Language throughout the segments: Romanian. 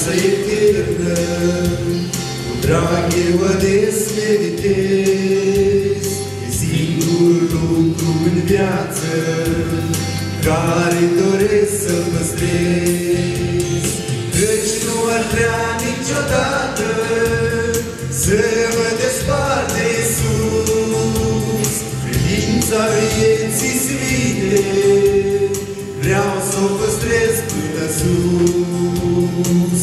viața eternă, cu drag eu ades meditez. E singurul lucru în viață care doresc să-l păstrez. Căci nu ar vrea niciodată să mă despart de Iisus. Credința vieții sfinte vreau să o păstrez până sus.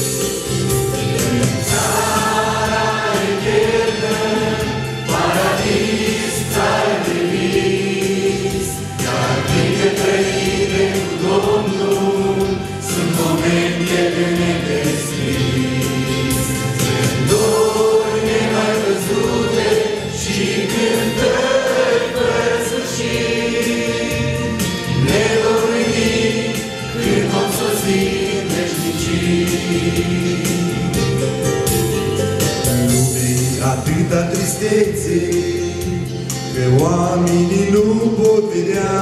Țara eternă, paradis, țară de vis, iar printre trăire cu Domnul sunt momente de nedescris. Strândori nemai văzute și cântări fără sfârșit, ne vom uimi când vom sosi în veșnicii. Lumii atâta tristețe că oamenii nu pot vedea,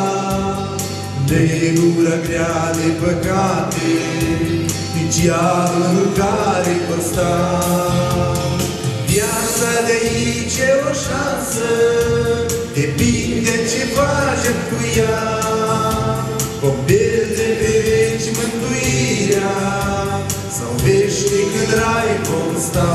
negura grea de păcate, nici iarnă în care pot sta. Viața de aici e o șansă, depinde ce facem cu ea. Vom pierde pe veci mântuirea, sau veșnic în rai vom sta.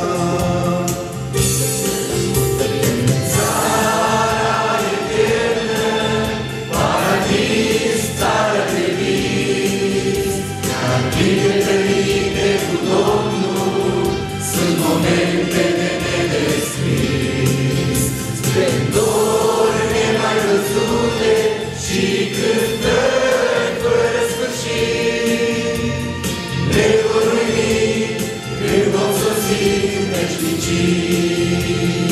Momente de nedescris, strândori nemai văzute și cântări fără sfârșit, ne vor uimi când vom sosi în veșnicii.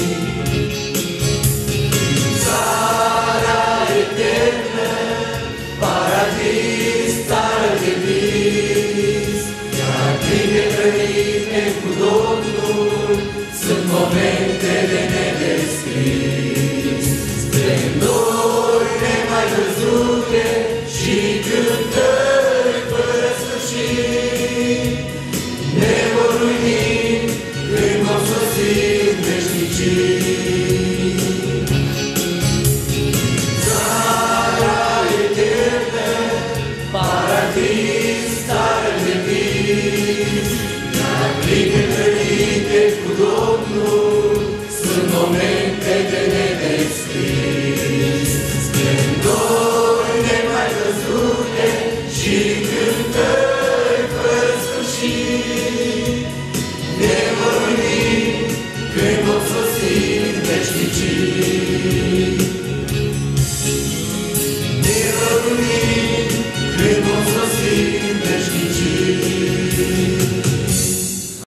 Țara eternă, paradis, țară de vis, iar pline trăite cu Domnul sunt momente de nedescris. Strândori nemai văzute și cântări fără sfârșit, ne vor uimi când vom sosi în veșnicii. Țara eternă, paradis, țară de vis, iar pline trăite cu Domnul sunt momente de nedescris. Strândori nemai văzute și cântări fără sfârșit,